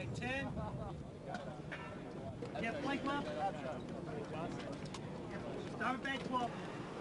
10. Yeah, flank left. Start back 12.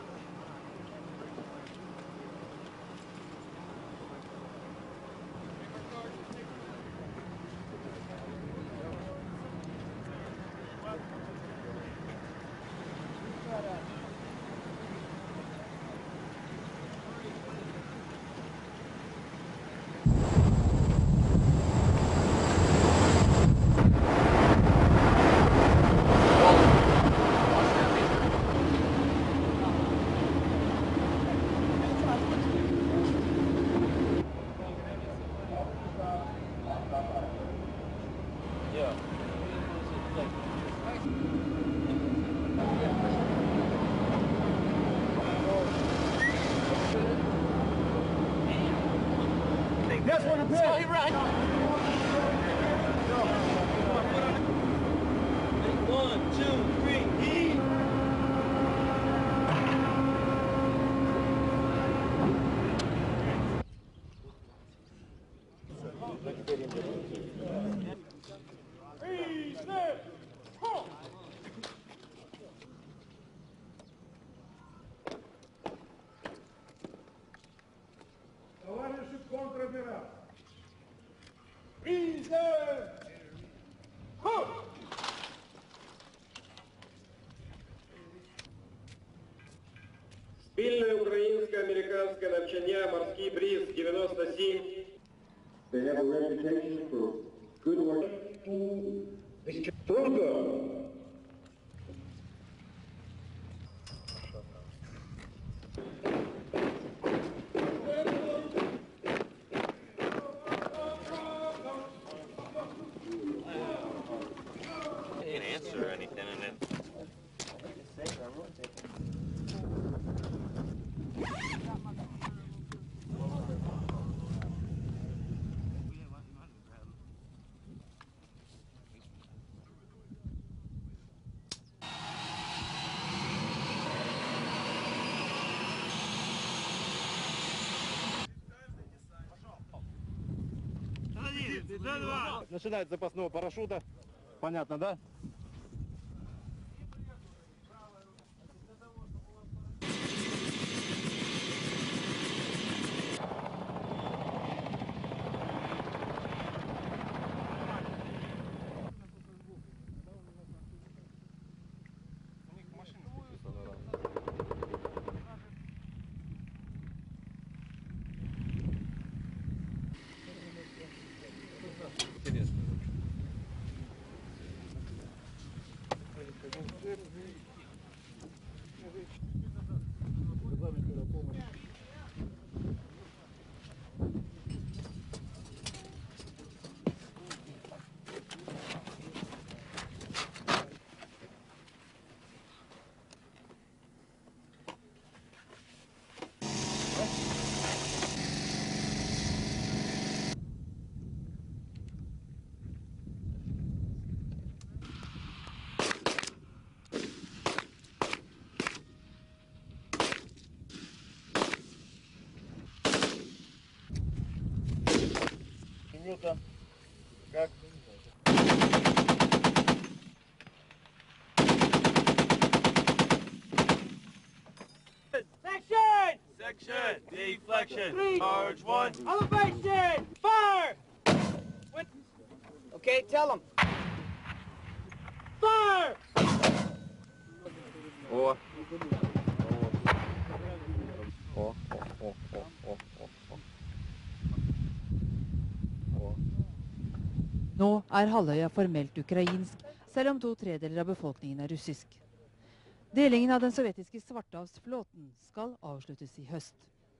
This one, a bit. Right. 1, 2, 3, eat. Товарищи контр-адмирал! Призер! Спільне українсько-американське навчання «Морський бриз» 97. They have a reputation for good work. Трудно. Can't answer anything in it. Начинать с запасного парашюта. Понятно, да? Минута. Как? Section! Section, deflection, 3. charge 1. Elevation! Fire! What? Okay, tell them. Fire! О. Nå er halvøya formelt ukrainsk, selv om 2/3 av befolkningen er russisk. Delingen av den sovjetiske svartehavsflåten skal avsluttes i høst.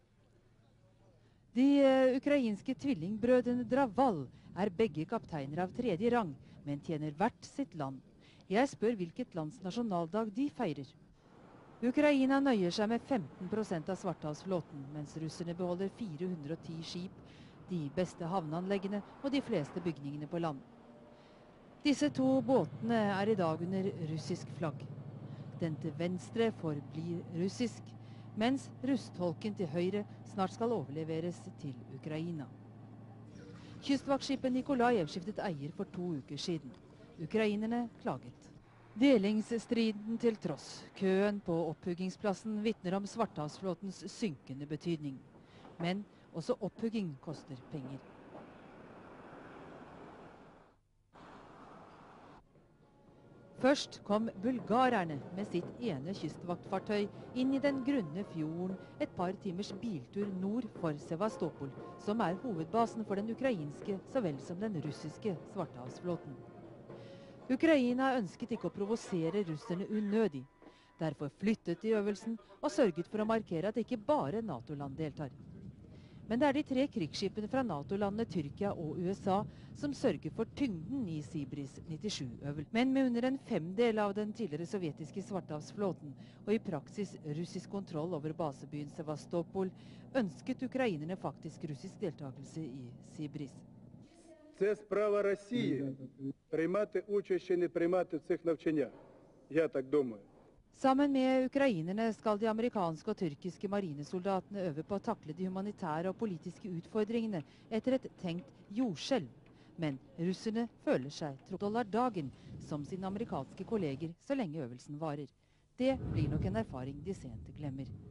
De ukrainske tvillingbrødrene Draval er begge kapteiner av 3. rang, men tjener hvert sitt land. Jeg spør hvilket lands nasjonaldag de feirer. Ukraina nøyer seg med 15% av svartehavsflåten, mens russerne beholder 410 skip, de beste havneanleggene og de fleste bygningene på land. Disse to båtene er i dag under russisk flagg. Den til venstre forblir russisk, mens rustholken til høyre snart skal overleveres til Ukraina. Kystvaktskipet Nikolajev skiftet eier for 2 uker siden. Ukrainerne klaget. Delingsstriden til tross. Køen på opphuggingsplassen vitner om Svartehavsflåtens synkende betydning. Men også opphugging koster penger. Først kom bulgarerne med sitt ene kystvaktfartøy inn i den grunne fjorden et par timers biltur nord for Sevastopol, som er hovedbasen for den ukrainske så vel som den russiske Svartehavsflåten. Ukraina ønsket ikke å provosere russerne unødig. Derfor flyttet de øvelsen og sørget for å markere at ikke bare NATO-land deltar. Men det er de 3 krigsskipene fra NATO-landene Tyrkia og USA som sørger for tyngden i Sibris 97-øvelsen. Men med under en 5/10 av den tidligere sovjetiske Svartehavsflåten og i praksis russisk kontroll over basebyen Sevastopol, ønsket ukrainerne faktisk russisk deltakelse i Sibris. Це справа Росії приймати участь чи не приймати в цих навчаннях. Я так думаю. Sammen med ukrainerne skal de amerikanske og tyrkiske marinesoldatene øve på å takle de humanitære og politiske utfordringene etter et tenkt jordskjelv. Men russerne føler seg $1 dagen som sine amerikanske kolleger så lenge øvelsen varer. Det blir nok en erfaring de sent glemmer.